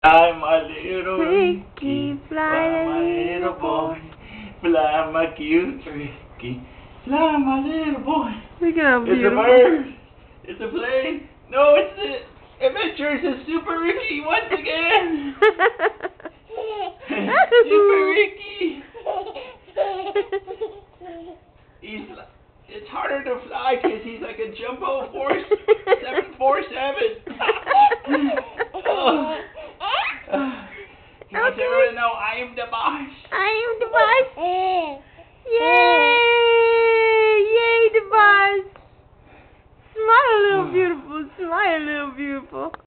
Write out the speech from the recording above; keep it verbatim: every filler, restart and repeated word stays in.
I'm a little Ricky, Ricky, fly fly a my little little boy, fly my cute Ricky, fly my little boy. Look at how It's a beautiful. bird, it's a plane, no, it's the Adventures of Super Ricky once again. Super Ricky. He's, it's harder to fly because he's like a jumbo force seven four seven. Oh. He wants everyone to know I am the boss. I am the boss. Yay! Yay, the boss. Smile, little beautiful. Smile, little beautiful.